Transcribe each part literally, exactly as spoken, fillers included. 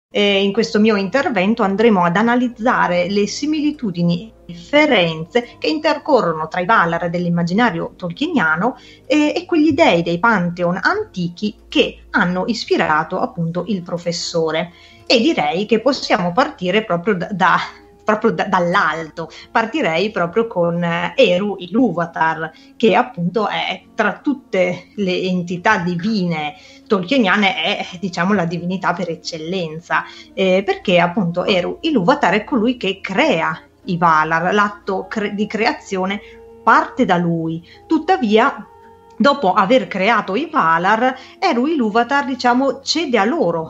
E in questo mio intervento andremo ad analizzare le similitudini e differenze che intercorrono tra i Valar dell'immaginario tolkieniano e, e quegli dei dei Pantheon antichi che hanno ispirato appunto il professore. E direi che possiamo partire proprio da, da proprio da, dall'alto. Partirei proprio con eh, Eru Ilúvatar, che appunto è tra tutte le entità divine tolkieniane è, diciamo, la divinità per eccellenza, eh, perché appunto Eru Ilúvatar è colui che crea i Valar, l'atto cre- di creazione parte da lui. Tuttavia, dopo aver creato i Valar, Eru Ilúvatar, diciamo, cede a loro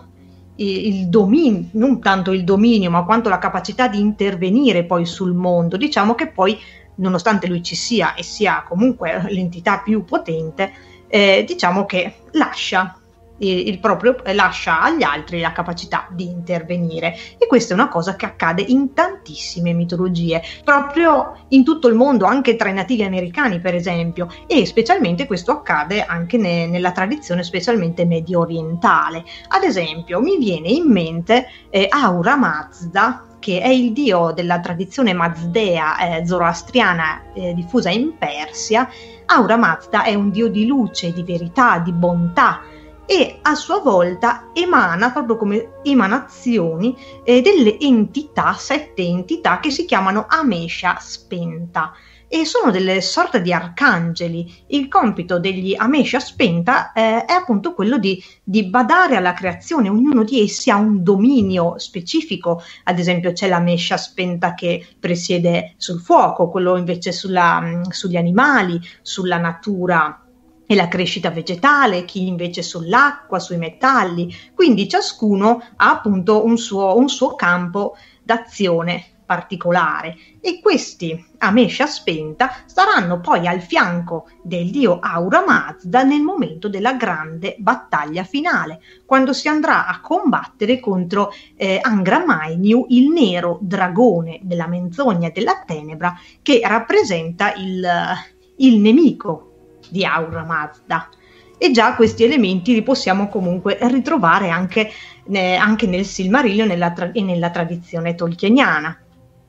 il dominio, non tanto il dominio, ma quanto la capacità di intervenire poi sul mondo. Diciamo che poi, nonostante lui ci sia e sia comunque l'entità più potente, eh, diciamo che lascia il, il proprio, lascia agli altri la capacità di intervenire. E questa è una cosa che accade in tantissime mitologie, proprio in tutto il mondo, anche tra i nativi americani per esempio, e specialmente questo accade anche ne, nella tradizione specialmente medio orientale. Ad esempio mi viene in mente eh, Ahura Mazda, che è il dio della tradizione mazdea eh, zoroastriana eh, diffusa in Persia. Ahura Mazda è un dio di luce, di verità, di bontà, e a sua volta emana proprio come emanazioni eh, delle entità, sette entità che si chiamano Amesha spenta, e sono delle sorte di arcangeli. Il compito degli Amesha spenta eh, è appunto quello di, di badare alla creazione. Ognuno di essi ha un dominio specifico. Ad esempio c'è l'Amesha spenta che presiede sul fuoco, quello invece sulla, mh, sugli animali, sulla natura e la crescita vegetale, chi invece sull'acqua, sui metalli. Quindi ciascuno ha appunto un suo, un suo campo d'azione particolare, e questi Amesha spenta staranno poi al fianco del dio Ahura Mazda nel momento della grande battaglia finale, quando si andrà a combattere contro eh, Angra Mainyu, il nero dragone della menzogna e della tenebra, che rappresenta il, il nemico di Ahura Mazda. E già questi elementi li possiamo comunque ritrovare anche, eh, anche nel Silmarillion nella tra- e nella tradizione tolkieniana.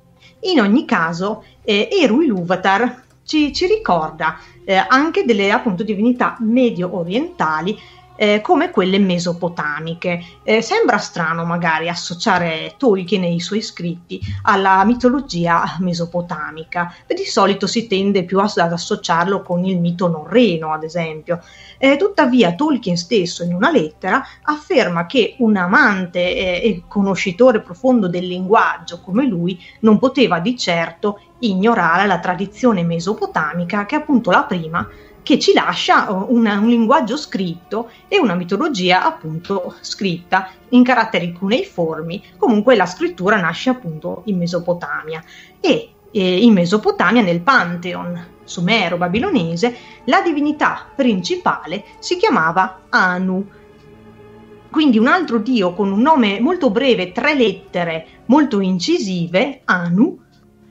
In ogni caso, eh, Eru Ilúvatar ci, ci ricorda eh, anche delle appunto divinità medio orientali eh, come quelle mesopotamiche. Eh, sembra strano magari associare Tolkien e i suoi scritti alla mitologia mesopotamica. Di solito si tende più ad associarlo con il mito norreno, ad esempio. Eh, tuttavia Tolkien stesso in una lettera afferma che un amante eh, e conoscitore profondo del linguaggio come lui non poteva di certo ignorare la tradizione mesopotamica, che è appunto la prima che ci lascia una, un linguaggio scritto e una mitologia appunto scritta in caratteri cuneiformi. Comunque la scrittura nasce appunto in Mesopotamia, e, e in Mesopotamia, nel Pantheon sumero-babilonese, la divinità principale si chiamava Anu. Quindi un altro dio con un nome molto breve, tre lettere molto incisive, Anu,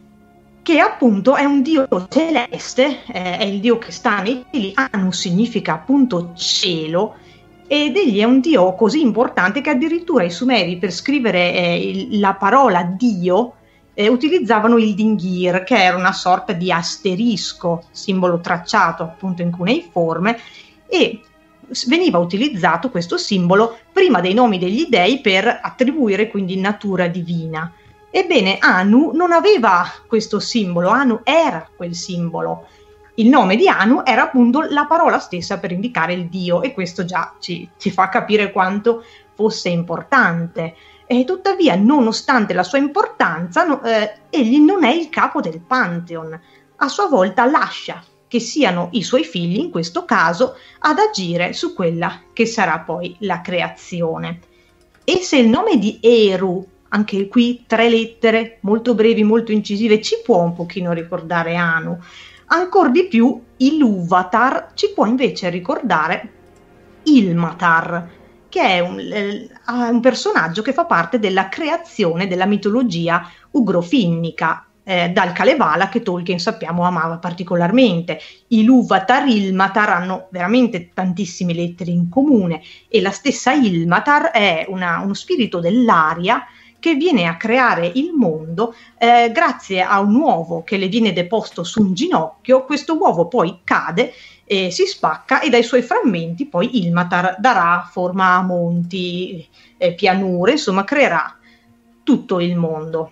che appunto è un dio celeste, eh, è il dio che sta nei cieli. Anu significa appunto cielo, ed egli è un dio così importante che addirittura i Sumeri, per scrivere eh, il, la parola Dio, eh, utilizzavano il Dingir, che era una sorta di asterisco, simbolo tracciato appunto in cuneiforme, e veniva utilizzato questo simbolo prima dei nomi degli dei per attribuire quindi natura divina. Ebbene, Anu non aveva questo simbolo, Anu era quel simbolo. Il nome di Anu era appunto la parola stessa per indicare il dio, e questo già ci, ci fa capire quanto fosse importante. E tuttavia, nonostante la sua importanza, no, eh, egli non è il capo del Pantheon. A sua volta lascia che siano i suoi figli, in questo caso, ad agire su quella che sarà poi la creazione. E se il nome di Eru, anche qui tre lettere molto brevi, molto incisive, ci può un pochino ricordare Anu, ancor di più Ilúvatar ci può invece ricordare Ilmatar, che è un, eh, un personaggio che fa parte della creazione della mitologia ugrofinnica. eh, dal Kalevala, che Tolkien sappiamo amava particolarmente. I Ilúvatar, Ilmatar hanno veramente tantissime lettere in comune, e la stessa Ilmatar è una, uno spirito dell'aria che viene a creare il mondo eh, grazie a un uovo che le viene deposto su un ginocchio. Questo uovo poi cade, eh, si spacca, e dai suoi frammenti poi Ilmatar darà forma a monti, eh, pianure, insomma creerà tutto il mondo.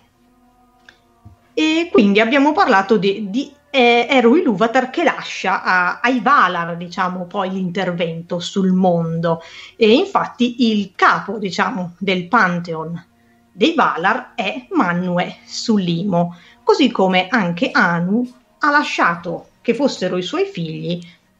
E quindi abbiamo parlato di, di eh, Eru Ilúvatar, che lascia a, ai Valar, diciamo, poi l'intervento sul mondo, e infatti il capo, diciamo, del Pantheon dei Valar è Manwë Sulimo, così come anche Anu ha lasciato che fossero i suoi figli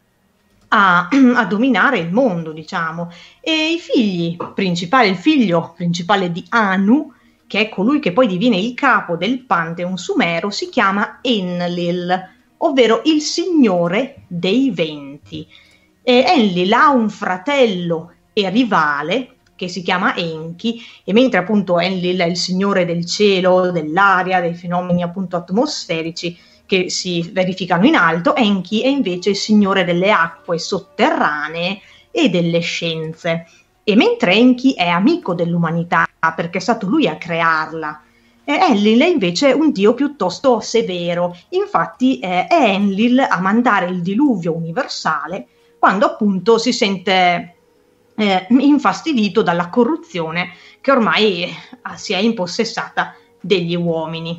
a, a dominare il mondo, diciamo. E i figli principali, il figlio principale di Anu, che è colui che poi diviene il capo del Pantheon sumero, si chiama Enlil, ovvero il signore dei venti. E Enlil ha un fratello e rivale che si chiama Enki, e mentre appunto Enlil è il signore del cielo, dell'aria, dei fenomeni appunto atmosferici che si verificano in alto, Enki è invece il signore delle acque sotterranee e delle scienze. E mentre Enki è amico dell'umanità, perché è stato lui a crearla, e Enlil è invece un dio piuttosto severo. Infatti eh, è Enlil a mandare il diluvio universale quando appunto si sente Eh, infastidito dalla corruzione che ormai eh, si è impossessata degli uomini.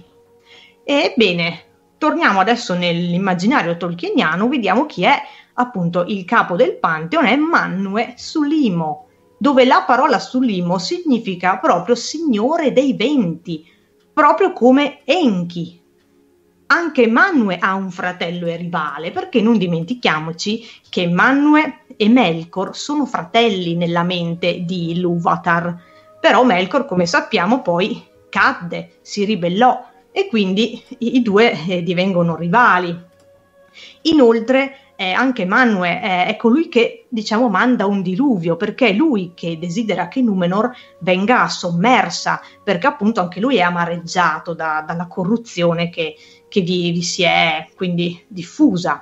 Ebbene, torniamo adesso nell'immaginario tolkieniano, vediamo chi è appunto il capo del Pantheon. È Manwë Sulimo, dove la parola Sulimo significa proprio signore dei venti, proprio come Enki. Anche Manwë ha un fratello e rivale, perché non dimentichiamoci che Manwë e Melkor sono fratelli nella mente di Ilúvatar, però Melkor, come sappiamo, poi cadde, si ribellò, e quindi i, i due eh, divengono rivali. Inoltre eh, anche Manwë eh, è colui che, diciamo, manda un diluvio, perché è lui che desidera che Númenor venga sommersa, perché appunto anche lui è amareggiato da, dalla corruzione che, che vi, vi si è quindi diffusa.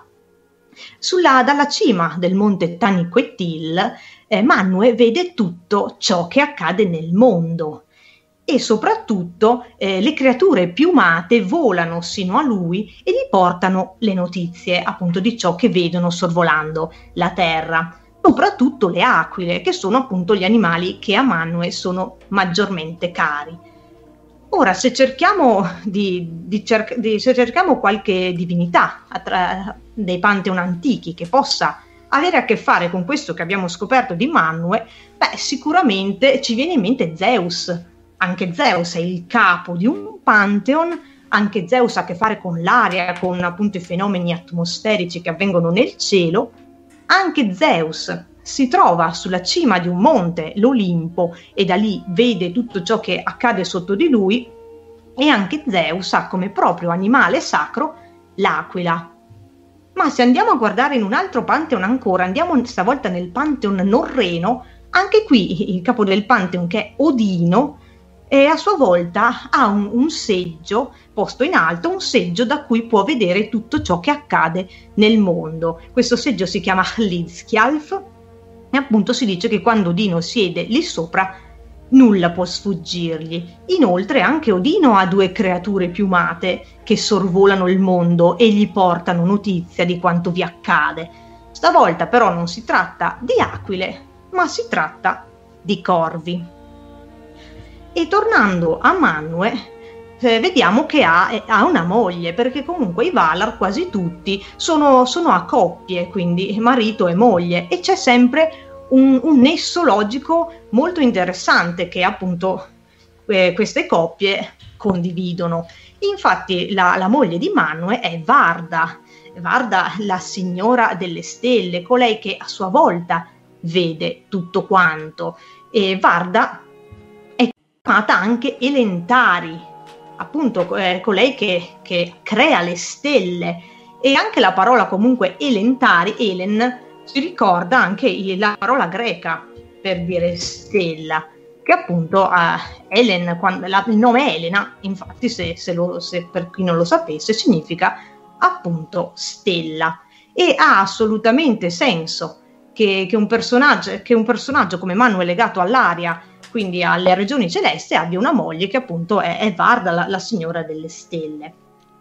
Sulla, dalla cima del monte Taniquetil, eh, Manwë vede tutto ciò che accade nel mondo, e soprattutto eh, le creature piumate volano sino a lui e gli portano le notizie appunto di ciò che vedono sorvolando la terra, soprattutto le aquile, che sono appunto gli animali che a Manwë sono maggiormente cari. Ora, se cerchiamo di, di, cer- di se cerchiamo qualche divinità attra- dei Pantheon antichi che possa avere a che fare con questo che abbiamo scoperto di Manwë, beh, sicuramente ci viene in mente Zeus. Anche Zeus è il capo di un Pantheon, anche Zeus ha a che fare con l'aria, con appunto i fenomeni atmosferici che avvengono nel cielo. Anche Zeus si trova sulla cima di un monte, l'Olimpo, e da lì vede tutto ciò che accade sotto di lui, e anche Zeus ha come proprio animale sacro l'aquila. Ma se andiamo a guardare in un altro Pantheon ancora, andiamo stavolta nel Pantheon norreno, anche qui il capo del Pantheon, che è Odino, e a sua volta ha un, un seggio posto in alto, un seggio da cui può vedere tutto ciò che accade nel mondo. Questo seggio si chiama Hlidskjalf, e appunto si dice che quando Odino siede lì sopra nulla può sfuggirgli. Inoltre anche Odino ha due creature piumate che sorvolano il mondo e gli portano notizia di quanto vi accade. Stavolta però non si tratta di aquile, ma si tratta di corvi. E tornando a Manwë, eh, vediamo che ha, eh, ha una moglie, perché comunque i Valar quasi tutti sono, sono a coppie, quindi marito e moglie, e c'è sempre un, un nesso logico molto interessante che appunto eh, queste coppie condividono. Infatti la, la moglie di Manwë è Varda, Varda la signora delle stelle, colei che a sua volta vede tutto quanto, e Varda chiamata anche Elentari, appunto eh, colei che, che crea le stelle, e anche la parola comunque Elentari, Elen, ci ricorda anche la parola greca per dire stella, che appunto eh, Helen, quando, la, il nome Elena, infatti se, se, lo, se per chi non lo sapesse, significa appunto stella, e ha assolutamente senso che, che, un personaggio, che un personaggio come Manu è legato all'aria, quindi alle regioni celesti, abbia una moglie che appunto è, è Varda, la, la signora delle stelle.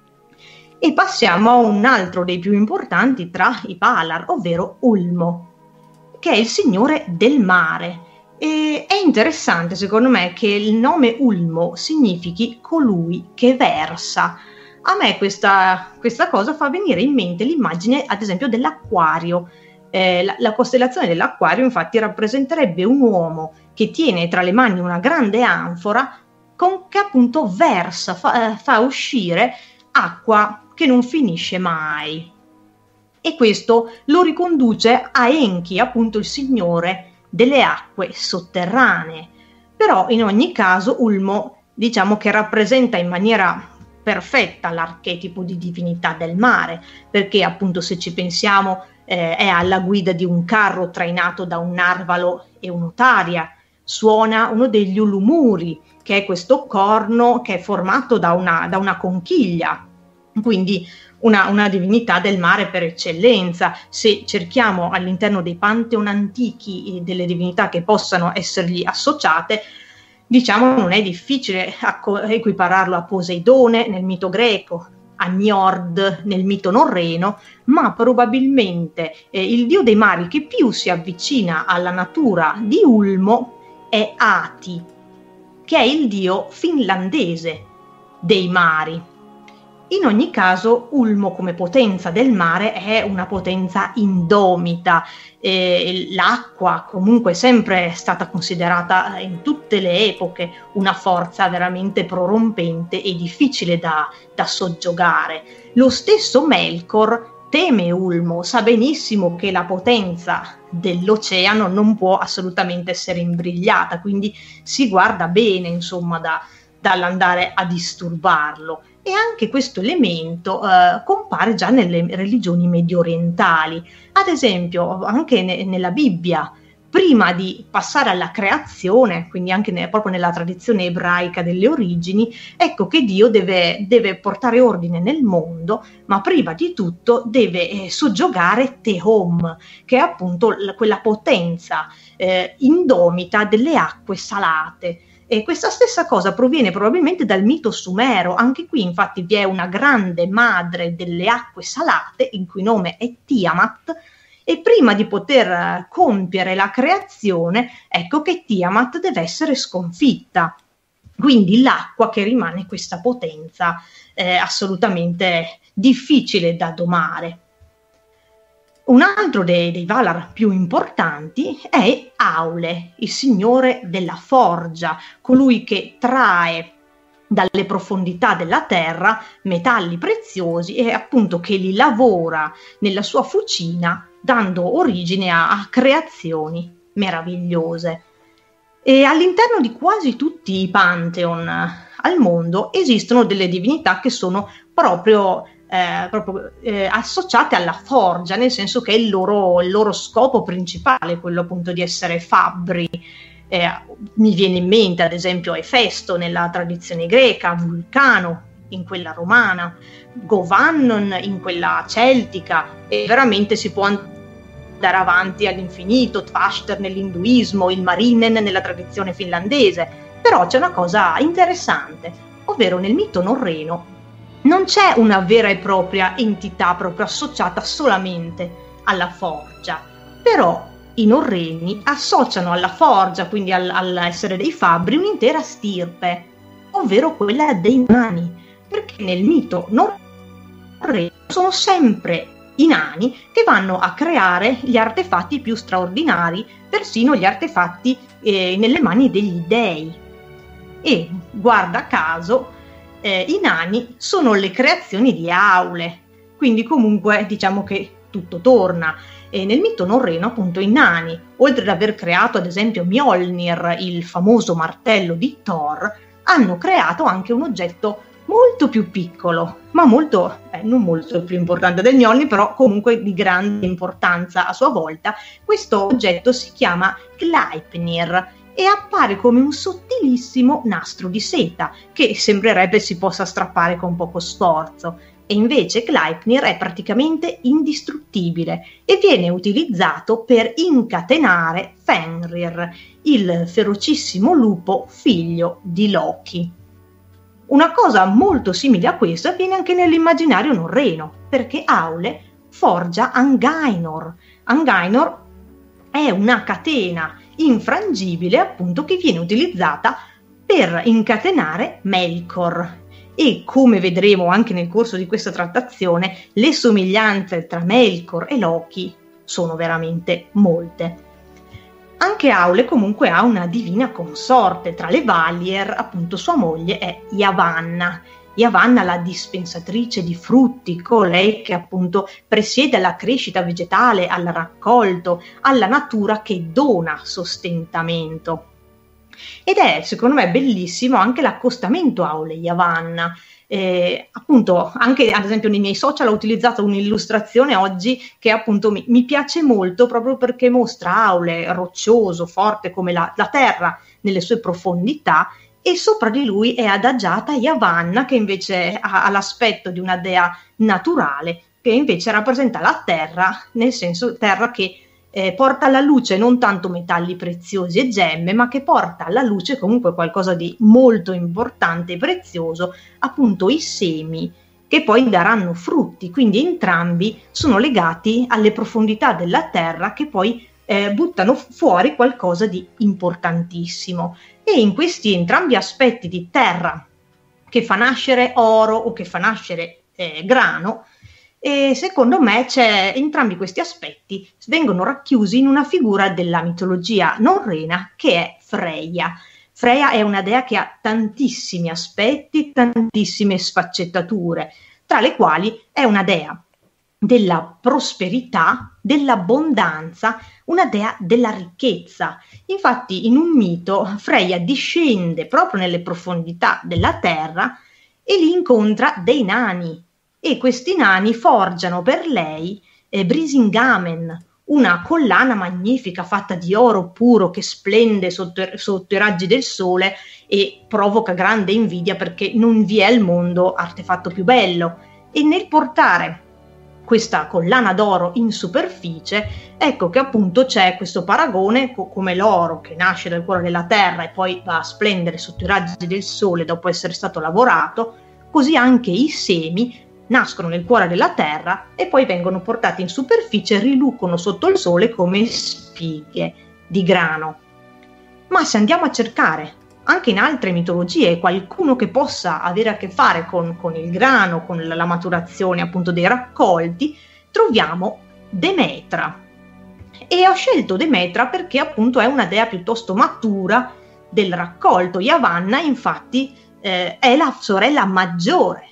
E passiamo a un altro dei più importanti tra i Valar, ovvero Ulmo, che è il signore del mare. E è interessante secondo me che il nome Ulmo significhi colui che versa. A me questa, questa cosa fa venire in mente l'immagine ad esempio dell'acquario. Eh, la, la costellazione dell'acquario infatti rappresenterebbe un uomo che tiene tra le mani una grande anfora con, che appunto versa, fa, eh, fa uscire acqua che non finisce mai. E questo lo riconduce a Enki, appunto il signore delle acque sotterranee. Però in ogni caso Ulmo diciamo che rappresenta in maniera perfetta l'archetipo di divinità del mare, perché appunto se ci pensiamo eh, è alla guida di un carro trainato da un narvalo e un'otaria, suona uno degli ulumuri, che è questo corno che è formato da una, da una conchiglia, quindi Una, una divinità del mare per eccellenza. Se cerchiamo all'interno dei pantheon antichi delle divinità che possano essergli associate, diciamo non è difficile equipararlo a Poseidone nel mito greco, a Njord nel mito norreno, ma probabilmente eh, il dio dei mari che più si avvicina alla natura di Ulmo è Ati, che è il dio finlandese dei mari. In ogni caso Ulmo come potenza del mare è una potenza indomita, eh, l'acqua comunque è sempre stata considerata in tutte le epoche una forza veramente prorompente e difficile da, da soggiogare. Lo stesso Melkor teme Ulmo, sa benissimo che la potenza dell'oceano non può assolutamente essere imbrigliata, quindi si guarda bene insomma da, dall'andare a disturbarlo. E anche questo elemento eh, compare già nelle religioni medio orientali. Ad esempio, anche ne- nella Bibbia, prima di passare alla creazione, quindi anche ne- proprio nella tradizione ebraica delle origini, ecco che Dio deve, deve portare ordine nel mondo, ma prima di tutto deve eh, soggiogare Tehom, che è appunto l- quella potenza eh, indomita delle acque salate. E questa stessa cosa proviene probabilmente dal mito sumero. Anche qui infatti vi è una grande madre delle acque salate, il cui nome è Tiamat, e prima di poter compiere la creazione, ecco che Tiamat deve essere sconfitta. Quindi l'acqua che rimane questa potenza eh, assolutamente difficile da domare. Un altro dei, dei Valar più importanti è Aule, il signore della forgia, colui che trae dalle profondità della terra metalli preziosi e appunto che li lavora nella sua fucina, dando origine a, a creazioni meravigliose. E all'interno di quasi tutti i pantheon al mondo esistono delle divinità che sono proprio Eh, proprio eh, associate alla forgia, nel senso che è il loro, il loro scopo principale, quello appunto di essere fabbri. Eh, mi viene in mente ad esempio Efesto nella tradizione greca, Vulcano in quella romana, Govannon in quella celtica, e veramente si può andare avanti all'infinito, Tvashter nell'induismo, il Marinen nella tradizione finlandese. Però c'è una cosa interessante, ovvero nel mito norreno non c'è una vera e propria entità proprio associata solamente alla forgia, però i norreni associano alla forgia, quindi al, all'essere dei fabbri, un'intera stirpe, ovvero quella dei nani, perché nel mito norreno sono sempre i nani che vanno a creare gli artefatti più straordinari, persino gli artefatti eh, nelle mani degli dei. E guarda caso, Eh, i nani sono le creazioni di Aule, quindi comunque diciamo che tutto torna. E nel mito norreno appunto i nani, oltre ad aver creato ad esempio Mjolnir, il famoso martello di Thor, hanno creato anche un oggetto molto più piccolo, ma molto, eh, non molto più importante del Mjolnir, però comunque di grande importanza a sua volta. Questo oggetto si chiama Gleipnir, e appare come un sottilissimo nastro di seta che sembrerebbe si possa strappare con poco sforzo. E invece Gleipnir è praticamente indistruttibile e viene utilizzato per incatenare Fenrir, il ferocissimo lupo figlio di Loki. Una cosa molto simile a questa avviene anche nell'immaginario norreno, perché Aule forgia Angainor. Angainor è una catena infrangibile, appunto, che viene utilizzata per incatenare Melkor. E come vedremo anche nel corso di questa trattazione, le somiglianze tra Melkor e Loki sono veramente molte. Anche Aule comunque ha una divina consorte, tra le Valier, appunto sua moglie è Yavanna. Yavanna, la dispensatrice di frutti, colei che appunto presiede alla crescita vegetale, al raccolto, alla natura che dona sostentamento. Ed è secondo me bellissimo anche l'accostamento Aule-Yavanna. Eh, appunto anche ad esempio nei miei social ho utilizzato un'illustrazione oggi che appunto mi, mi piace molto, proprio perché mostra Aule roccioso, forte come la, la terra nelle sue profondità, e sopra di lui è adagiata Yavanna, che invece ha, ha l'aspetto di una dea naturale, che invece rappresenta la terra, nel senso terra che eh, porta alla luce non tanto metalli preziosi e gemme, ma che porta alla luce comunque qualcosa di molto importante e prezioso, appunto i semi, che poi daranno frutti. Quindi entrambi sono legati alle profondità della terra, che poi eh, buttano fuori qualcosa di importantissimo. E in questi entrambi aspetti di terra che fa nascere oro o che fa nascere eh, grano, e secondo me c'è, entrambi questi aspetti vengono racchiusi in una figura della mitologia norrena che è Freya. Freya è una dea che ha tantissimi aspetti, tantissime sfaccettature, tra le quali è una dea della prosperità, dell'abbondanza, una dea della ricchezza. Infatti in un mito Freya discende proprio nelle profondità della terra e lì incontra dei nani, e questi nani forgiano per lei eh, Brisingamen, una collana magnifica fatta di oro puro che splende sotto, sotto i raggi del sole e provoca grande invidia, perché non vi è al mondo artefatto più bello. E nel portare questa collana d'oro in superficie, ecco che appunto c'è questo paragone co- come l'oro che nasce dal cuore della terra e poi va a splendere sotto i raggi del sole dopo essere stato lavorato, così anche i semi nascono nel cuore della terra e poi vengono portati in superficie e rilucono sotto il sole come spighe di grano. Ma se andiamo a cercare anche in altre mitologie qualcuno che possa avere a che fare con, con il grano, con la, la maturazione appunto dei raccolti, troviamo Demetra. E ho scelto Demetra perché appunto è una dea piuttosto matura del raccolto. Yavanna infatti eh, è la sorella maggiore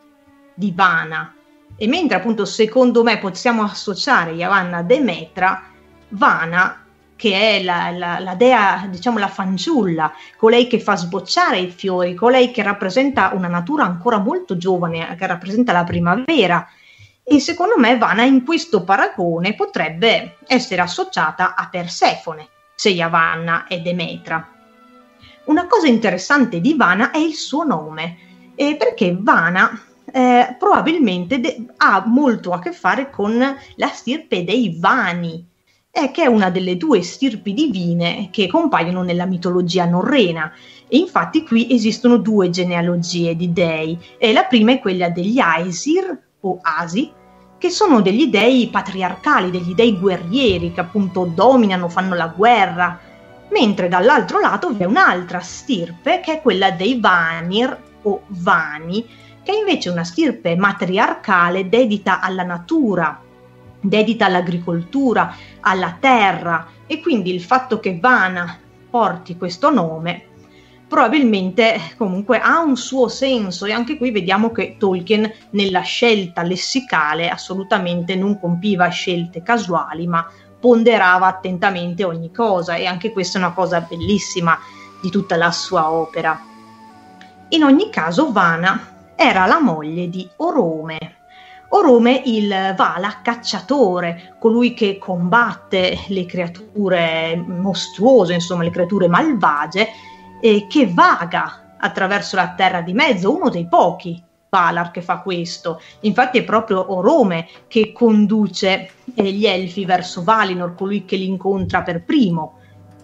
di Vana, e mentre appunto secondo me possiamo associare Yavanna a Demetra, Vana, che è la, la, la dea, diciamo la fanciulla, colei che fa sbocciare i fiori, colei che rappresenta una natura ancora molto giovane, che rappresenta la primavera, e secondo me Vana in questo paragone potrebbe essere associata a Persefone, se Yavanna è Demetra. Una cosa interessante di Vana è il suo nome, eh, perché Vana Eh, probabilmente de- ha molto a che fare con la stirpe dei Vani, eh, che è una delle due stirpi divine che compaiono nella mitologia norrena. E infatti qui esistono due genealogie di dei, e la prima è quella degli Aesir o Asi, che sono degli dei patriarcali, degli dei guerrieri che appunto dominano, fanno la guerra, mentre dall'altro lato vi è un'altra stirpe che è quella dei Vanir o Vani, che è invece una stirpe matriarcale dedita alla natura, dedita all'agricoltura, alla terra, e quindi il fatto che Vana porti questo nome probabilmente comunque ha un suo senso. E anche qui vediamo che Tolkien nella scelta lessicale assolutamente non compiva scelte casuali, ma ponderava attentamente ogni cosa, e anche questa è una cosa bellissima di tutta la sua opera. In ogni caso Vana era la moglie di Orome. Orome il Vala cacciatore, colui che combatte le creature mostruose, insomma le creature malvagie, eh, che vaga attraverso la terra di mezzo, uno dei pochi Valar che fa questo. Infatti è proprio Orome che conduce eh, gli Elfi verso Valinor, colui che li incontra per primo.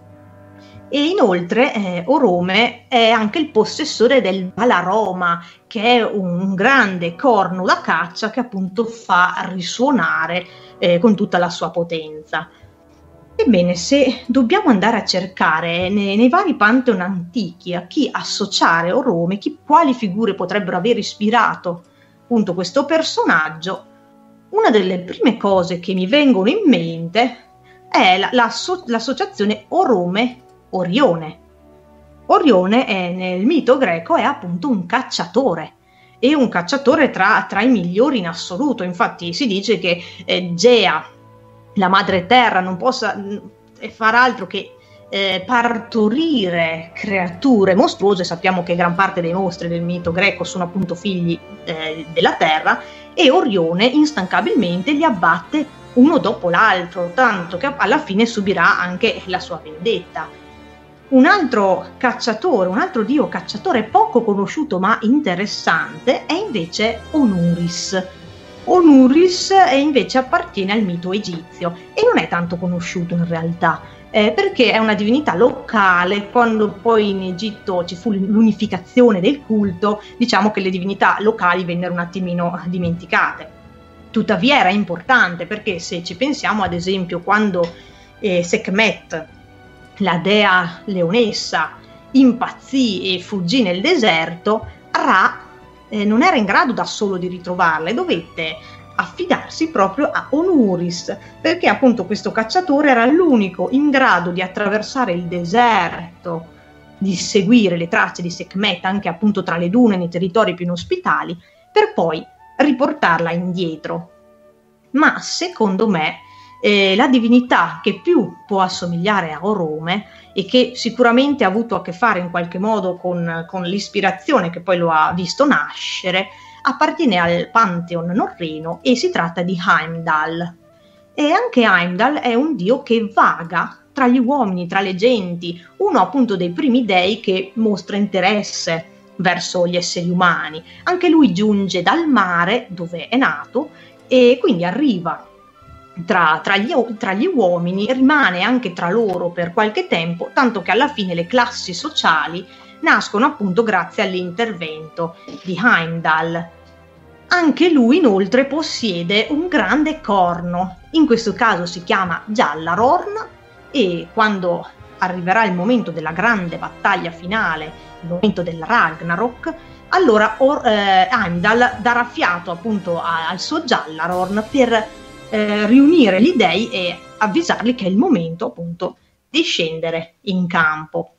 E inoltre eh, Orome è anche il possessore del Valaroma, che è un grande corno da caccia che appunto fa risuonare eh, con tutta la sua potenza. Ebbene, se dobbiamo andare a cercare nei, nei vari Pantheon antichi a chi associare Orome, chi, quali figure potrebbero aver ispirato appunto questo personaggio, una delle prime cose che mi vengono in mente è la, la, l'associazione Orome-Orione. Orione è, nel mito greco è appunto un cacciatore, e un cacciatore tra, tra i migliori in assoluto. Infatti si dice che eh, Gea, la madre terra, non possa far altro che eh, partorire creature mostruose. Sappiamo che gran parte dei mostri del mito greco sono appunto figli eh, della terra, e Orione instancabilmente li abbatte uno dopo l'altro, tanto che alla fine subirà anche la sua vendetta. Un altro cacciatore, un altro dio cacciatore poco conosciuto ma interessante è invece Onuris. Onuris invece appartiene al mito egizio e non è tanto conosciuto in realtà, eh, perché è una divinità locale. Quando poi in Egitto ci fu l'unificazione del culto, diciamo che le divinità locali vennero un attimino dimenticate. Tuttavia era importante, perché se ci pensiamo, ad esempio, quando eh, Sekhmet, la dea leonessa, impazzì e fuggì nel deserto, Ra Eh, non era in grado da solo di ritrovarla e dovette affidarsi proprio a Onuris, perché appunto questo cacciatore era l'unico in grado di attraversare il deserto, di seguire le tracce di Sekhmet anche appunto tra le dune, nei territori più inospitali, per poi riportarla indietro. Ma secondo me eh, la divinità che più può assomigliare a Orome, e che sicuramente ha avuto a che fare in qualche modo con, con l'ispirazione che poi lo ha visto nascere, appartiene al Pantheon norreno e si tratta di Heimdall. E anche Heimdall è un dio che vaga tra gli uomini, tra le genti, uno appunto dei primi dei che mostra interesse verso gli esseri umani. Anche lui giunge dal mare, dove è nato, e quindi arriva Tra, tra, gli, tra gli uomini, rimane anche tra loro per qualche tempo, tanto che alla fine le classi sociali nascono appunto grazie all'intervento di Heimdall. Anche lui inoltre possiede un grande corno, in questo caso si chiama Jallarhorn, e quando arriverà il momento della grande battaglia finale, il momento del Ragnarok, allora or, eh, Heimdall darà fiato appunto a, al suo Jallarhorn per Eh, riunire gli dei e avvisarli che è il momento appunto di scendere in campo.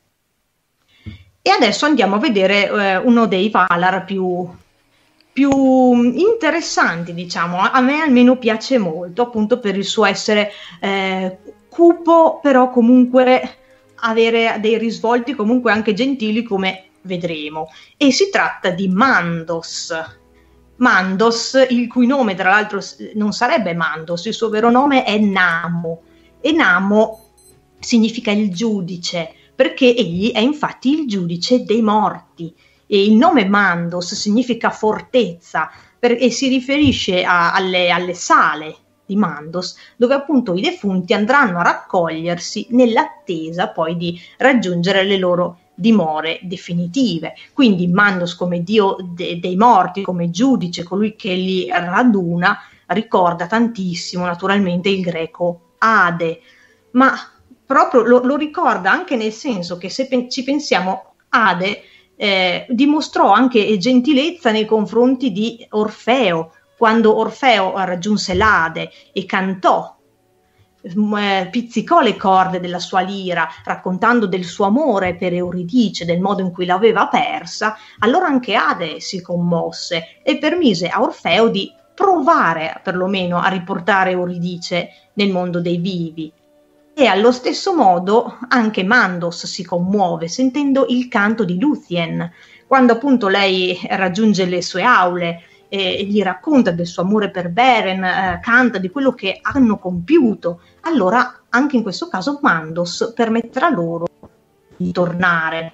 E adesso andiamo a vedere eh, uno dei Valar più, più interessanti, diciamo. A me almeno piace molto, appunto per il suo essere eh, cupo, però comunque avere dei risvolti comunque anche gentili, come vedremo. E si tratta di Mandos. Mandos, il cui nome tra l'altro non sarebbe Mandos, il suo vero nome è Namo, e Namo significa il giudice, perché egli è infatti il giudice dei morti, e il nome Mandos significa fortezza, per, e si riferisce a, alle, alle sale di Mandos, dove appunto i defunti andranno a raccogliersi nell'attesa poi di raggiungere le loro dimore definitive. Quindi Mandos come dio de- dei morti, come giudice, colui che li raduna, ricorda tantissimo naturalmente il greco Ade, ma proprio lo, lo ricorda anche nel senso che, se pen- ci pensiamo, Ade eh, dimostrò anche gentilezza nei confronti di Orfeo, quando Orfeo raggiunse l'Ade e cantò, pizzicò le corde della sua lira raccontando del suo amore per Euridice, del modo in cui l'aveva persa. Allora anche Ade si commosse e permise a Orfeo di provare perlomeno a riportare Euridice nel mondo dei vivi. E allo stesso modo anche Mandos si commuove sentendo il canto di Luthien, quando appunto lei raggiunge le sue aule e gli racconta del suo amore per Beren, eh, canta di quello che hanno compiuto, allora anche in questo caso Mandos permetterà loro di tornare.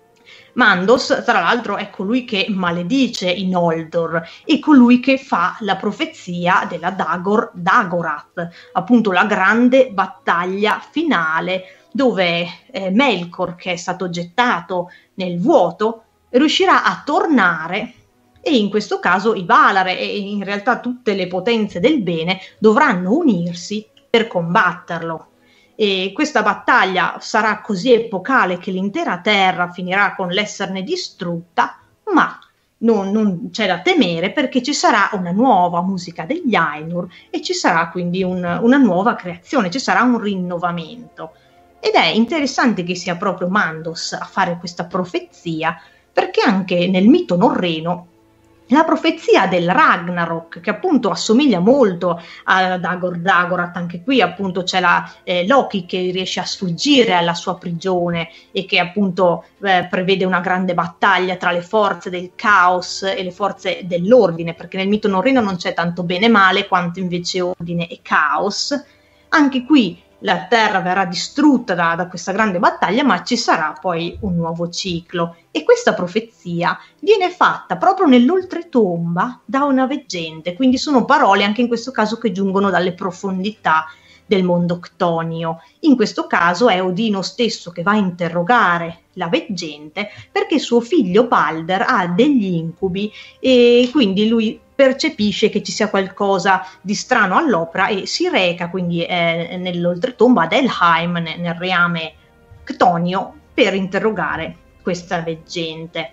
Mandos, tra l'altro, è colui che maledice i Noldor e colui che fa la profezia della Dagor Dagorath, appunto la grande battaglia finale dove eh, Melkor, che è stato gettato nel vuoto, riuscirà a tornare, e in questo caso i Valar e in realtà tutte le potenze del bene dovranno unirsi per combatterlo. E questa battaglia sarà così epocale che l'intera terra finirà con l'esserne distrutta, ma non, non c'è da temere, perché ci sarà una nuova musica degli Ainur e ci sarà quindi un, una nuova creazione, ci sarà un rinnovamento. Ed è interessante che sia proprio Mandos a fare questa profezia, perché anche nel mito norreno la profezia del Ragnarok, che appunto assomiglia molto a Dagor Dagorath, anche qui appunto c'è la, eh, Loki che riesce a sfuggire alla sua prigione e che appunto eh, prevede una grande battaglia tra le forze del caos e le forze dell'ordine, perché nel mito norreno non c'è tanto bene e male quanto invece ordine e caos. Anche qui la terra verrà distrutta da, da questa grande battaglia, ma ci sarà poi un nuovo ciclo, e questa profezia viene fatta proprio nell'oltretomba da una veggente, quindi sono parole anche in questo caso che giungono dalle profondità del mondo ctonio. In questo caso è Odino stesso che va a interrogare la veggente, perché suo figlio Balder ha degli incubi e quindi lui percepisce che ci sia qualcosa di strano all'opera e si reca quindi eh, nell'oltretomba ad Helheim, nel, nel reame ctonio, per interrogare questa veggente.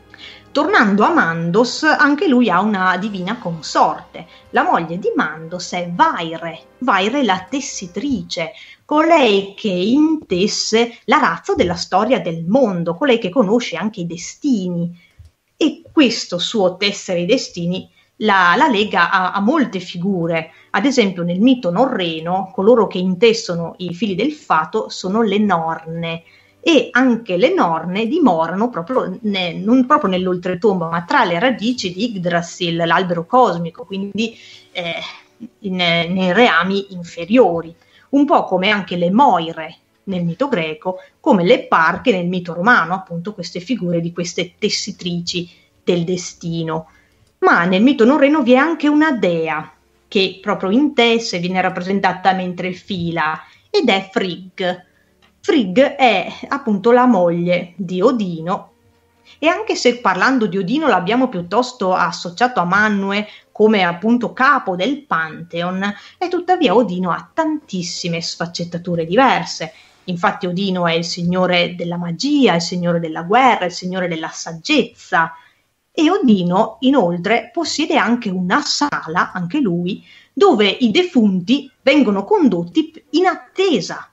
Tornando a Mandos, anche lui ha una divina consorte. La moglie di Mandos è Vaire, Vaire la tessitrice, colei che intesse l'arazzo della storia del mondo, colei che conosce anche i destini. E questo suo tessere i destini la, la lega a, a molte figure. Ad esempio nel mito norreno coloro che intessono i fili del fato sono le Norne, e anche le Norne dimorano proprio ne, non proprio nell'oltretomba, ma tra le radici di Yggdrasil, l'albero cosmico, quindi eh, in, nei reami inferiori, un po' come anche le Moire nel mito greco, come le Parche nel mito romano, appunto queste figure di queste tessitrici del destino. Ma nel mito norreno vi è anche una dea che proprio intesse, viene rappresentata mentre fila, ed è Frigg. Frigg è appunto la moglie di Odino, e anche se parlando di Odino l'abbiamo piuttosto associato a Manwë come appunto capo del Pantheon, e tuttavia Odino ha tantissime sfaccettature diverse. Infatti Odino è il signore della magia, il signore della guerra, il signore della saggezza, e Odino inoltre possiede anche una sala, anche lui, dove i defunti vengono condotti in attesa.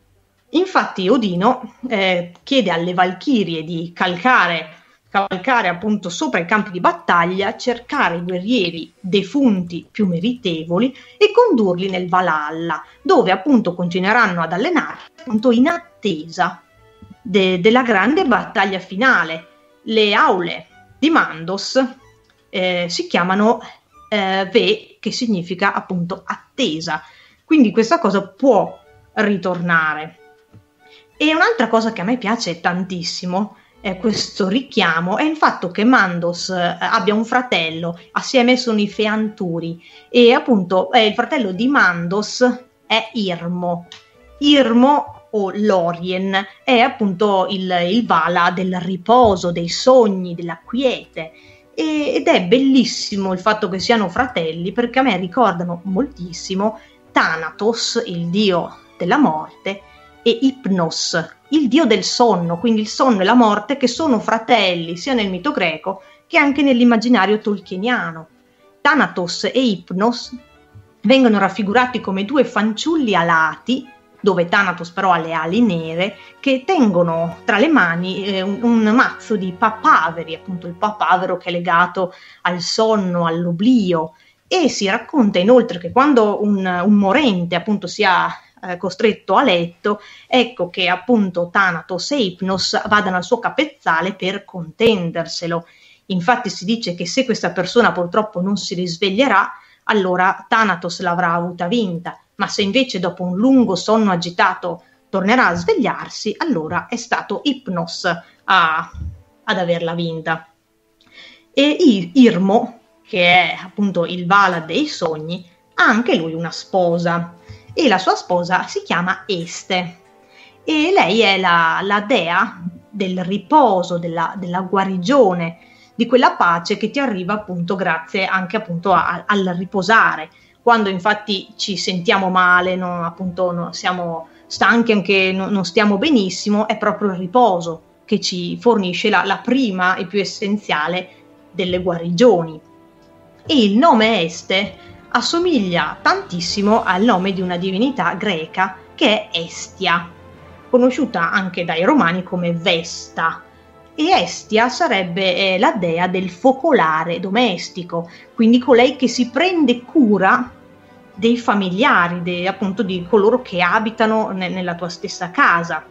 Infatti Odino eh, chiede alle Valchirie di calcare, cavalcare appunto sopra i campi di battaglia, cercare i guerrieri defunti più meritevoli e condurli nel Valhalla, dove appunto continueranno ad allenarsi appunto in attesa de- della grande battaglia finale. Le aule di Mandos eh, si chiamano eh, Ve, che significa appunto attesa, quindi questa cosa può ritornare. E un'altra cosa che a me piace tantissimo è questo richiamo, è il fatto che Mandos eh, abbia un fratello, assieme sono i Feanturi, e appunto eh, il fratello di Mandos è Irmo. Irmo o Lorien è appunto il, il Vala del riposo, dei sogni, della quiete, e, ed è bellissimo il fatto che siano fratelli, perché a me ricordano moltissimo Thanatos, il dio della morte, e Hypnos, il dio del sonno, quindi il sonno e la morte, che sono fratelli sia nel mito greco che anche nell'immaginario tolkieniano. Thanatos e Hypnos vengono raffigurati come due fanciulli alati, dove Thanatos però ha le ali nere, che tengono tra le mani eh, un, un mazzo di papaveri, appunto il papavero che è legato al sonno, all'oblio, e si racconta inoltre che quando un, un morente appunto sia eh, costretto a letto, ecco che appunto Thanatos e Hypnos vadano al suo capezzale per contenderselo. Infatti si dice che se questa persona purtroppo non si risveglierà, allora Thanatos l'avrà avuta vinta, ma se invece dopo un lungo sonno agitato tornerà a svegliarsi, allora è stato Hypnos a, ad averla vinta. E Irmo, che è appunto il Vala dei sogni, ha anche lui una sposa, e la sua sposa si chiama Este, e lei è la, la dea del riposo, della, della guarigione, di quella pace che ti arriva appunto grazie anche appunto a, a, al riposare. Quando infatti ci sentiamo male, no, appunto no, siamo stanchi, anche no, non stiamo benissimo, è proprio il riposo che ci fornisce la, la prima e più essenziale delle guarigioni. E il nome Este assomiglia tantissimo al nome di una divinità greca che è Estia, conosciuta anche dai romani come Vesta. E Estia sarebbe eh, la dea del focolare domestico, quindi colei che si prende cura dei familiari, de, appunto di coloro che abitano ne, nella tua stessa casa.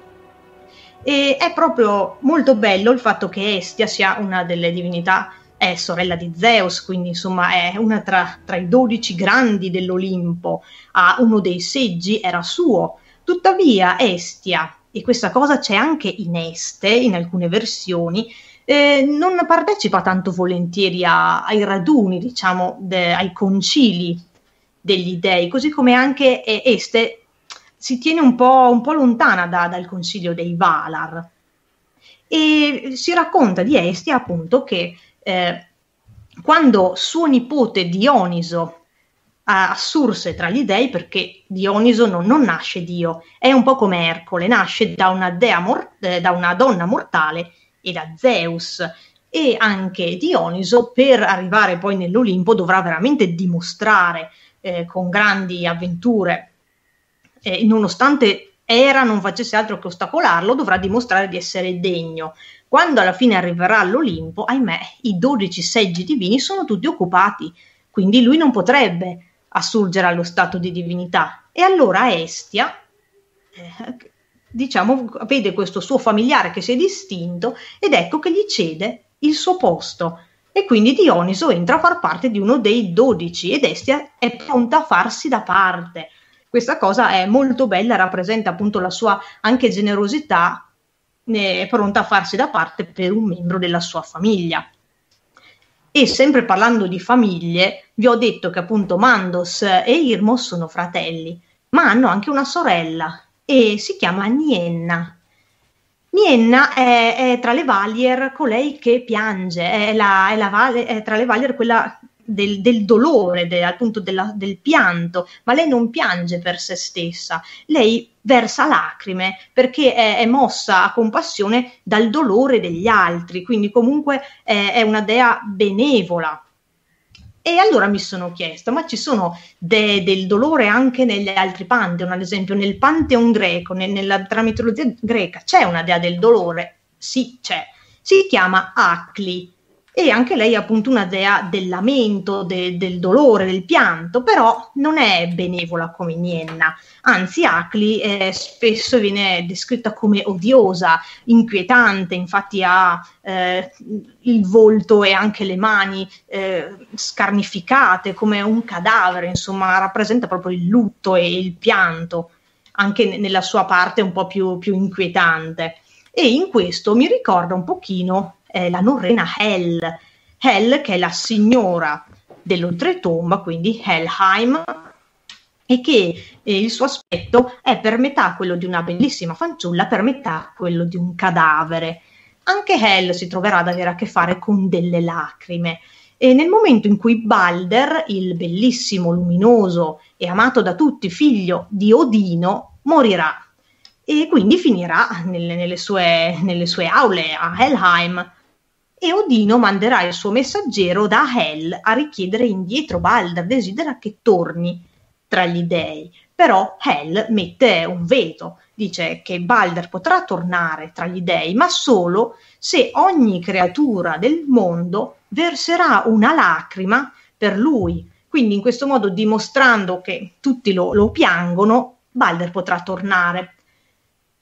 E è proprio molto bello il fatto che Estia sia una delle divinità, è sorella di Zeus, quindi insomma è una tra, tra i dodici grandi dell'Olimpo, ha uno dei seggi era suo. Tuttavia Estia, e questa cosa c'è anche in Este, in alcune versioni, eh, non partecipa tanto volentieri a, ai raduni, diciamo, de, ai concili degli dei, così come anche eh, Este si tiene un po', un po' lontana da, dal consiglio dei Valar. E si racconta di Estia appunto che eh, quando suo nipote Dioniso assurse tra gli dei, perché Dioniso non, non nasce Dio, è un po' come Ercole, nasce da una, dea mor- eh, da una donna mortale e da Zeus, e anche Dioniso per arrivare poi nell'Olimpo dovrà veramente dimostrare eh, con grandi avventure, eh, nonostante Era non facesse altro che ostacolarlo, dovrà dimostrare di essere degno. Quando alla fine arriverà all'Olimpo, ahimè, i dodici seggi divini sono tutti occupati, quindi lui non potrebbe assurgere allo stato di divinità. E allora Estia, eh, diciamo, vede questo suo familiare che si è distinto ed ecco che gli cede il suo posto. E quindi Dioniso entra a far parte di uno dei dodici ed Estia è pronta a farsi da parte. Questa cosa è molto bella, rappresenta appunto la sua anche generosità, è pronta a farsi da parte per un membro della sua famiglia. E sempre parlando di famiglie, vi ho detto che appunto Mandos e Irmos sono fratelli, ma hanno anche una sorella e si chiama Nienna. Nienna è, è tra le Valier colei che piange, è, la, è, la, è tra le Valier quella del, del dolore, de, appunto della, del pianto, ma lei non piange per se stessa, lei versa lacrime perché è, è mossa a compassione dal dolore degli altri, quindi comunque è, è una dea benevola. E allora mi sono chiesto, ma ci sono dee del dolore anche negli altri pantheon? Ad esempio nel pantheon greco, nel, nella tra mitologia greca, c'è una dea del dolore? Sì, c'è. Si chiama Acli. E anche lei è appunto una dea del lamento, de, del dolore, del pianto, però non è benevola come Nienna, anzi Acli eh, spesso viene descritta come odiosa, inquietante, infatti ha eh, il volto e anche le mani eh, scarnificate come un cadavere, insomma rappresenta proprio il lutto e il pianto, anche nella sua parte un po' più, più inquietante. E in questo mi ricorda un pochino Eh, la norrena Hel, Hel che è la signora dell'oltretomba, quindi Helheim, e che eh, il suo aspetto è per metà quello di una bellissima fanciulla, per metà quello di un cadavere. Anche Hel si troverà ad avere a che fare con delle lacrime. E nel momento in cui Balder, il bellissimo, luminoso e amato da tutti figlio di Odino, morirà e quindi finirà nelle, nelle, sue, nelle sue aule a Helheim. E Odino manderà il suo messaggero da Hel a richiedere indietro Balder, desidera che torni tra gli dei. Però Hel mette un veto, dice che Balder potrà tornare tra gli dei, ma solo se ogni creatura del mondo verserà una lacrima per lui. Quindi in questo modo, dimostrando che tutti lo, lo piangono, Balder potrà tornare.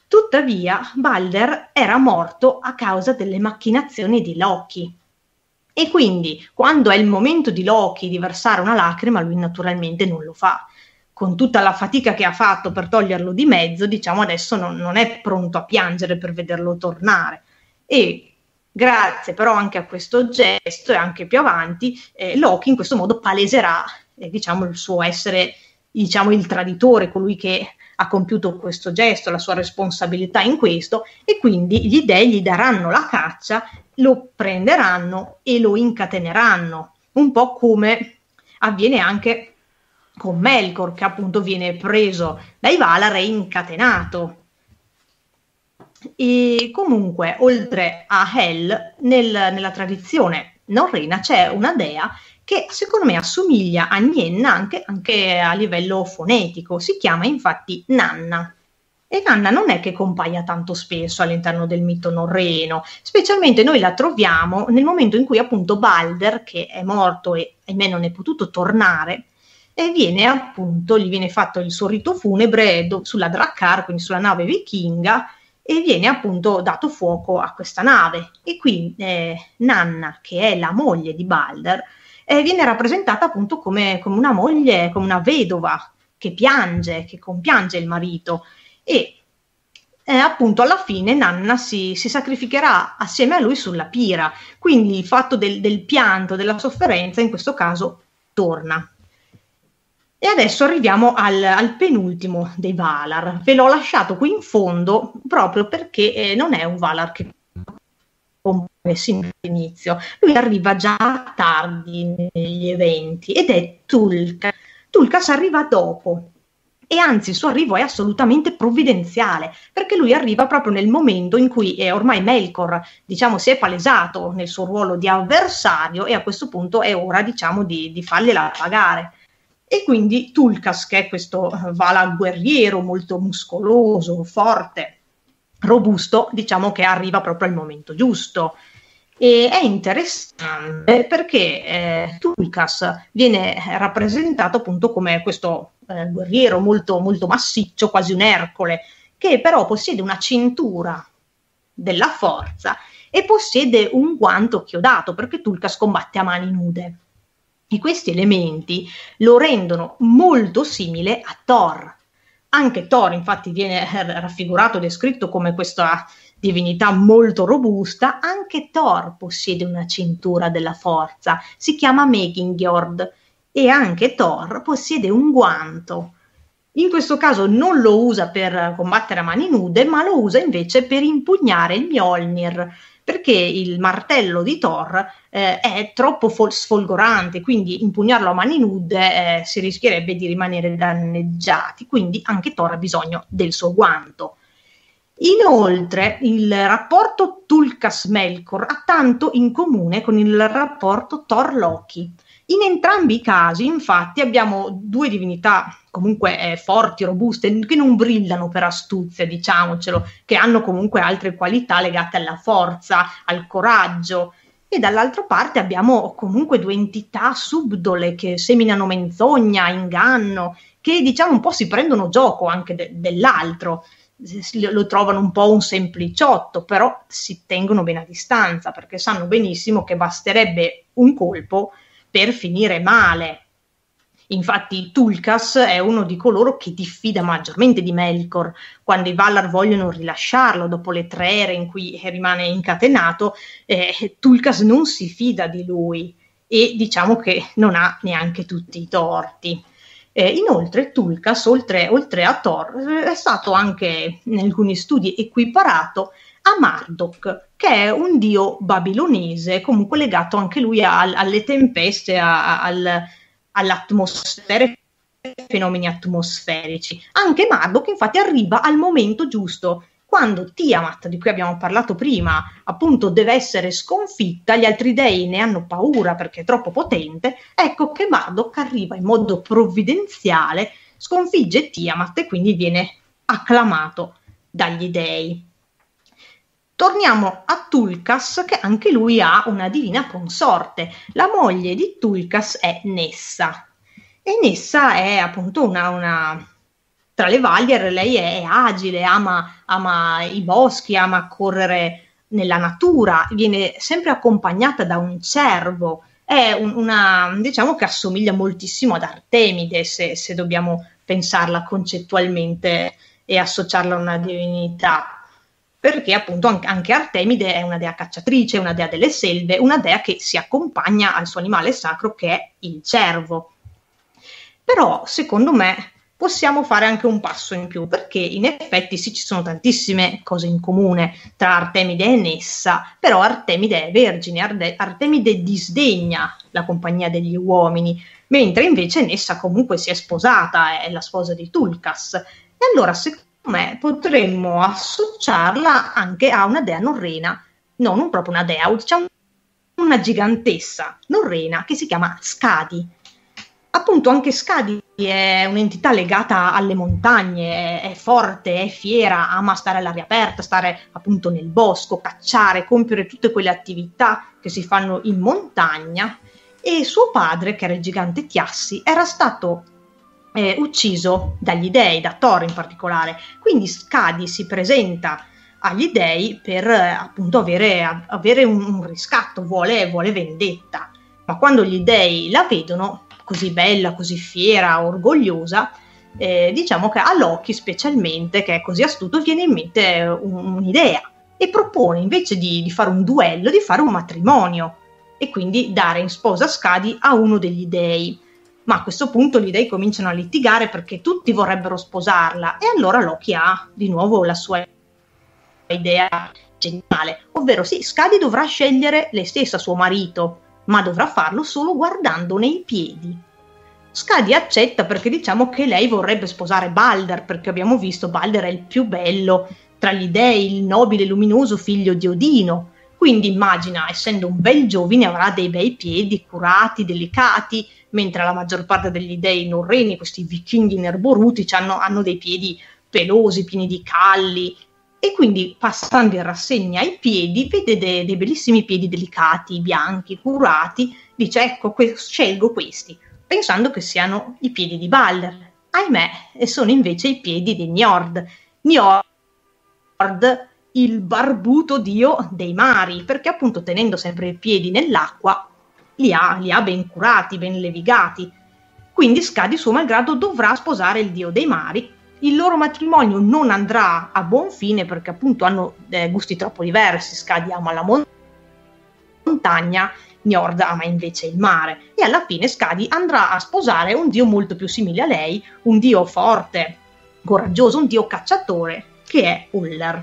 Tuttavia, Balder era morto a causa delle macchinazioni di Loki. E quindi quando è il momento di Loki di versare una lacrima, lui naturalmente non lo fa. Con tutta la fatica che ha fatto per toglierlo di mezzo, diciamo adesso non, non è pronto a piangere per vederlo tornare. E grazie però anche a questo gesto e anche più avanti, eh, Loki in questo modo paleserà eh, diciamo, il suo essere diciamo, il traditore, colui che ha compiuto questo gesto, la sua responsabilità in questo, e quindi gli dei gli daranno la caccia, lo prenderanno e lo incateneranno, un po' come avviene anche con Melkor, che appunto viene preso dai Valar e incatenato. E comunque, oltre a Hel, nel, nella tradizione norrena c'è una dea che secondo me assomiglia a Nienna anche, anche a livello fonetico, si chiama infatti Nanna. E Nanna non è che compaia tanto spesso all'interno del mito norreno, specialmente noi la troviamo nel momento in cui appunto Balder, che è morto e ahimè non è potuto tornare, e viene appunto, gli viene fatto il suo rito funebre do, sulla Drakkar, quindi sulla nave vichinga, e viene appunto dato fuoco a questa nave. E qui eh, Nanna, che è la moglie di Balder, eh, viene rappresentata appunto come, come una moglie, come una vedova che piange, che compiange il marito. E eh, appunto alla fine Nanna si, si sacrificherà assieme a lui sulla pira, quindi il fatto del, del pianto, della sofferenza in questo caso torna. E adesso arriviamo al, al penultimo dei Valar. Ve l'ho lasciato qui in fondo proprio perché eh, non è un Valar che compare sin dall'inizio. Lui arriva già tardi negli eventi ed è Tulkas. Tulkas arriva dopo. E anzi il suo arrivo è assolutamente provvidenziale, perché lui arriva proprio nel momento in cui eh, ormai Melkor, diciamo, si è palesato nel suo ruolo di avversario e a questo punto è ora, diciamo, di, di fargliela pagare. E quindi Tulkas, che è questo Valar guerriero molto muscoloso, forte, robusto, diciamo che arriva proprio al momento giusto. E è interessante perché eh, Tulkas viene rappresentato appunto come questo eh, guerriero molto, molto massiccio, quasi un Ercole, che però possiede una cintura della forza e possiede un guanto chiodato, perché Tulkas combatte a mani nude. E questi elementi lo rendono molto simile a Thor. Anche Thor infatti viene raffigurato, descritto come questa divinità molto robusta. Anche Thor possiede una cintura della forza, si chiama Megingjord, e anche Thor possiede un guanto. In questo caso non lo usa per combattere a mani nude, ma lo usa invece per impugnare il Mjolnir, perché il martello di Thor eh, è troppo fol- sfolgorante, quindi impugnarlo a mani nude eh, si rischierebbe di rimanere danneggiati, quindi anche Thor ha bisogno del suo guanto. Inoltre il rapporto Tulkas-Melkor ha tanto in comune con il rapporto Thor-Loki. In entrambi i casi, infatti, abbiamo due divinità comunque eh, forti, robuste, che non brillano per astuzia, diciamocelo, che hanno comunque altre qualità legate alla forza, al coraggio. E dall'altra parte abbiamo comunque due entità subdole che seminano menzogna, inganno, che diciamo un po' si prendono gioco anche de- dell'altro. Lo trovano un po' un sempliciotto, però si tengono bene a distanza, perché sanno benissimo che basterebbe un colpo per finire male. Infatti Tulkas è uno di coloro che diffida maggiormente di Melkor. Quando i Valar vogliono rilasciarlo dopo le tre ere in cui rimane incatenato, eh, Tulkas non si fida di lui e diciamo che non ha neanche tutti i torti. Eh, inoltre Tulkas, oltre, oltre a Thor, è stato anche in alcuni studi equiparato a Marduk, che è un dio babilonese, comunque legato anche lui a, alle tempeste, a, a, al, all'atmosfera, fenomeni atmosferici. Anche Marduk infatti arriva al momento giusto, quando Tiamat, di cui abbiamo parlato prima, appunto deve essere sconfitta, gli altri dei ne hanno paura perché è troppo potente, ecco che Marduk arriva in modo provvidenziale, sconfigge Tiamat e quindi viene acclamato dagli dei. Torniamo a Tulkas, che anche lui ha una divina consorte. La moglie di Tulkas è Nessa. E Nessa è appunto una, una tra le Valier, lei è agile, ama, ama i boschi, ama correre nella natura, viene sempre accompagnata da un cervo, è un, una, diciamo che assomiglia moltissimo ad Artemide, se, se dobbiamo pensarla concettualmente e associarla a una divinità, perché appunto anche Artemide è una dea cacciatrice, una dea delle selve, una dea che si accompagna al suo animale sacro che è il cervo. Però secondo me possiamo fare anche un passo in più, perché in effetti sì, ci sono tantissime cose in comune tra Artemide e Nessa, però Artemide è vergine, Arde- Artemide disdegna la compagnia degli uomini, mentre invece Nessa comunque si è sposata, è la sposa di Tulkas. E allora secondo me potremmo associarla anche a una dea norrena, no, non proprio una dea, diciamo una gigantessa norrena che si chiama Skadi. Appunto anche Skadi è un'entità legata alle montagne, è, è forte, è fiera, ama stare all'aria aperta, stare appunto nel bosco, cacciare, compiere tutte quelle attività che si fanno in montagna, e suo padre, che era il gigante Thiassi, era stato eh, ucciso dagli dei, da Thor in particolare, quindi Skadi si presenta agli dei per eh, appunto avere, avere un, un riscatto, vuole, vuole vendetta, ma quando gli dei la vedono così bella, così fiera, orgogliosa, eh, diciamo che a Loki specialmente, che è così astuto, viene in mente un, un'idea e propone invece di, di fare un duello, di fare un matrimonio e quindi dare in sposa Skadi a uno degli dei. Ma a questo punto gli dei cominciano a litigare perché tutti vorrebbero sposarla, e allora Loki ha di nuovo la sua idea geniale, ovvero sì, Skadi dovrà scegliere lei stessa suo marito, ma dovrà farlo solo guardando nei piedi. Skadi accetta perché diciamo che lei vorrebbe sposare Balder, perché abbiamo visto Balder è il più bello tra gli dei, il nobile e luminoso figlio di Odino, quindi immagina, essendo un bel giovine, avrà dei bei piedi curati, delicati, mentre la maggior parte degli dei norreni, questi vichinghi nerboruti, hanno, hanno dei piedi pelosi, pieni di calli, e quindi passando in rassegna i piedi vede dei, dei bellissimi piedi delicati, bianchi, curati, dice ecco que- scelgo questi, pensando che siano i piedi di Balder. Ahimè, sono invece i piedi di Njord. Njord, il barbuto dio dei mari, perché appunto tenendo sempre i piedi nell'acqua li ha, li ha ben curati, ben levigati. Quindi Skadi suo malgrado dovrà sposare il dio dei mari. Il loro matrimonio non andrà a buon fine perché appunto hanno eh, gusti troppo diversi. Skadi ama la mon- montagna, Njord ama invece il mare, e alla fine Skadi andrà a sposare un dio molto più simile a lei, un dio forte, coraggioso, un dio cacciatore, che è Uller.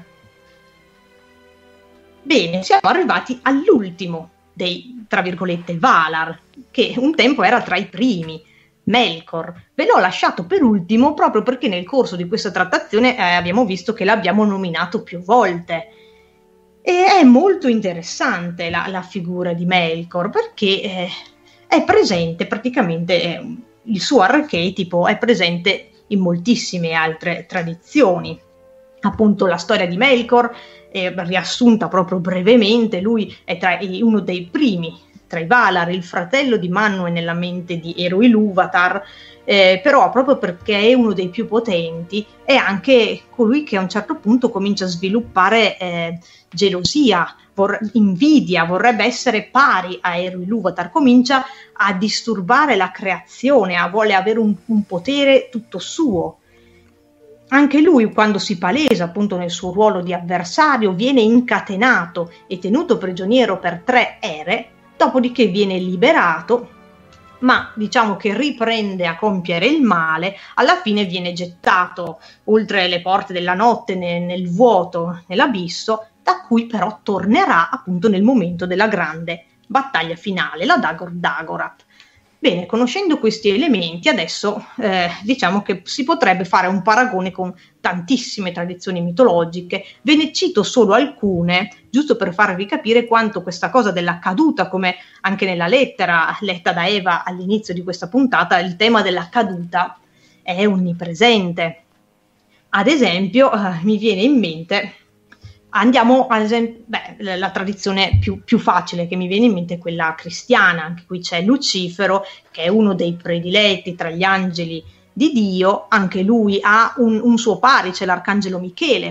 Bene, siamo arrivati all'ultimo dei, tra virgolette, Valar, che un tempo era tra i primi, Melkor. Ve l'ho lasciato per ultimo proprio perché nel corso di questa trattazione eh, abbiamo visto che l'abbiamo nominato più volte. E è molto interessante la, la figura di Melkor perché eh, è presente praticamente, eh, il suo archetipo è presente in moltissime altre tradizioni. Appunto la storia di Melkor è riassunta proprio brevemente, lui è tra, è uno dei primi tra i Valar, il fratello di Manwë nella mente di Eru Ilúvatar, eh, però proprio perché è uno dei più potenti è anche colui che a un certo punto comincia a sviluppare eh, gelosia, vor- invidia, vorrebbe essere pari a Eru Ilúvatar, comincia a disturbare la creazione, a vuole avere un, un potere tutto suo. Anche lui, quando si palesa appunto nel suo ruolo di avversario, viene incatenato e tenuto prigioniero per tre ere, dopodiché viene liberato, ma diciamo che riprende a compiere il male, alla fine viene gettato oltre le porte della notte nel, nel vuoto, nell'abisso, da cui però tornerà appunto nel momento della grande battaglia finale, la Dagor Dagorath. Bene, conoscendo questi elementi adesso eh, diciamo che si potrebbe fare un paragone con tantissime tradizioni mitologiche. Ve ne cito solo alcune, giusto per farvi capire quanto questa cosa della caduta, come anche nella lettera letta da Eva all'inizio di questa puntata, il tema della caduta è onnipresente. Ad esempio, eh, mi viene in mente... Andiamo ad esempio, beh, la, la tradizione più, più facile che mi viene in mente è quella cristiana. Anche qui c'è Lucifero, che è uno dei prediletti tra gli angeli di Dio, anche lui ha un, un suo pari, c'è l'arcangelo Michele,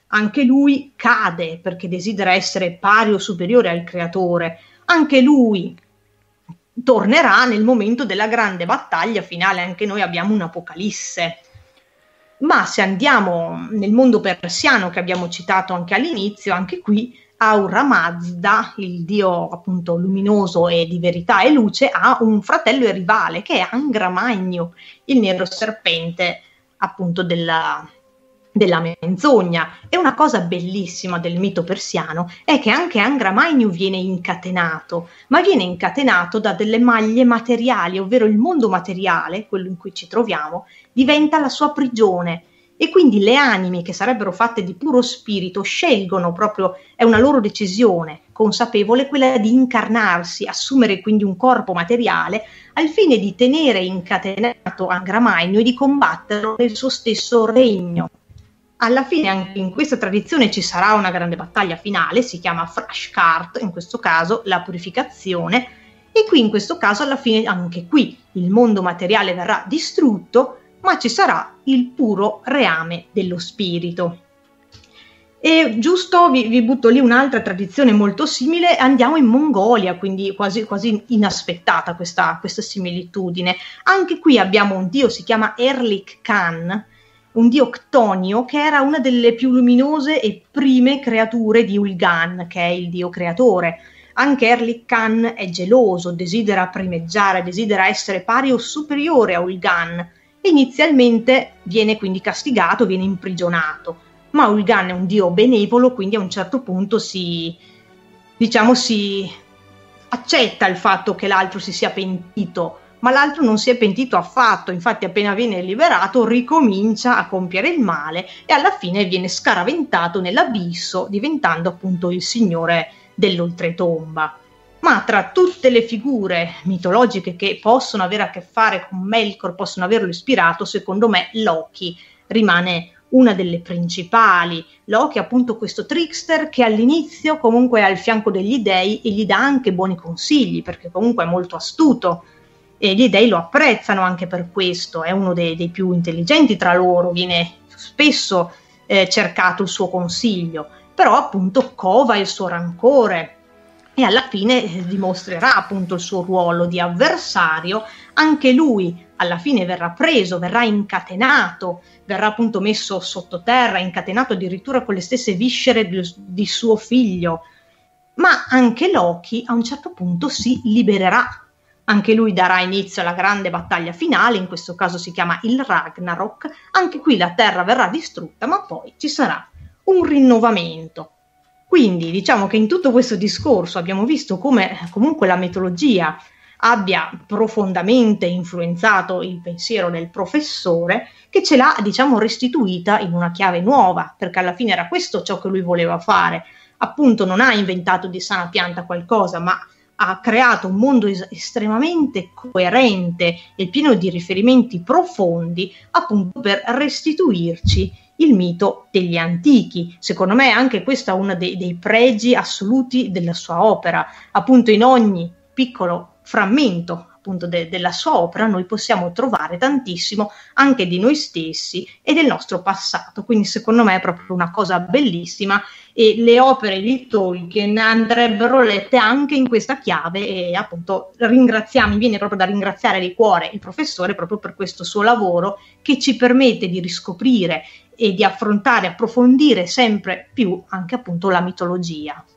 Anche lui cade perché desidera essere pari o superiore al creatore. Anche lui tornerà nel momento della grande battaglia finale. Anche noi abbiamo un'apocalisse. Ma se andiamo nel mondo persiano che abbiamo citato anche all'inizio, anche qui Ahura Mazda, il dio appunto luminoso e di verità e luce, ha un fratello e rivale che è Angra Mainyu, il nero serpente appunto della, della menzogna. E una cosa bellissima del mito persiano è che anche Angra Mainyu viene incatenato, ma viene incatenato da delle maglie materiali, ovvero il mondo materiale, quello in cui ci troviamo, diventa la sua prigione. E quindi le anime che sarebbero fatte di puro spirito scelgono proprio, è una loro decisione consapevole, quella di incarnarsi, assumere quindi un corpo materiale al fine di tenere incatenato Angra Mainyu e di combatterlo nel suo stesso regno. Alla fine anche in questa tradizione ci sarà una grande battaglia finale, si chiama Frashkart, in questo caso la purificazione, e qui in questo caso alla fine anche qui il mondo materiale verrà distrutto, ma ci sarà il puro reame dello spirito. E giusto vi, vi butto lì un'altra tradizione molto simile, andiamo in Mongolia, quindi quasi, quasi inaspettata questa, questa similitudine. Anche qui abbiamo un dio, si chiama Erlik Khan, un dio ctonio che era una delle più luminose e prime creature di Ulgan, che è il dio creatore. Anche Erlik Khan è geloso, desidera primeggiare, desidera essere pari o superiore a Ulgan. Inizialmente viene quindi castigato, viene imprigionato, ma Ulgan è un dio benevolo, quindi a un certo punto si, diciamo, si accetta il fatto che l'altro si sia pentito, ma l'altro non si è pentito affatto. Infatti appena viene liberato ricomincia a compiere il male e alla fine viene scaraventato nell'abisso, diventando appunto il signore dell'oltretomba. Ma tra tutte le figure mitologiche che possono avere a che fare con Melkor, possono averlo ispirato, secondo me Loki rimane una delle principali. Loki è appunto questo trickster che all'inizio comunque è al fianco degli dei e gli dà anche buoni consigli, perché comunque è molto astuto e gli dei lo apprezzano anche per questo, è uno dei, dei più intelligenti tra loro, viene spesso eh, cercato il suo consiglio, però appunto cova il suo rancore e alla fine eh, dimostrerà appunto il suo ruolo di avversario. Anche lui alla fine verrà preso, verrà incatenato, verrà appunto messo sottoterra, incatenato addirittura con le stesse viscere di, di suo figlio. Ma anche Loki a un certo punto si libererà. Anche lui darà inizio alla grande battaglia finale, in questo caso si chiama il Ragnarok. Anche qui la terra verrà distrutta, ma poi ci sarà un rinnovamento. Quindi diciamo che in tutto questo discorso abbiamo visto come comunque la mitologia abbia profondamente influenzato il pensiero del professore, che ce l'ha, diciamo, restituita in una chiave nuova, perché alla fine era questo ciò che lui voleva fare. Appunto non ha inventato di sana pianta qualcosa, ma ha creato un mondo es- estremamente coerente e pieno di riferimenti profondi, appunto per restituirci il mito degli antichi. Secondo me anche questo è uno dei, dei pregi assoluti della sua opera. Appunto in ogni piccolo frammento appunto de- della sua opera noi possiamo trovare tantissimo anche di noi stessi e del nostro passato, quindi secondo me è proprio una cosa bellissima e le opere di Tolkien andrebbero lette anche in questa chiave e appunto ringraziamo, mi viene proprio da ringraziare di cuore il professore proprio per questo suo lavoro che ci permette di riscoprire e di affrontare, approfondire sempre più anche appunto la mitologia.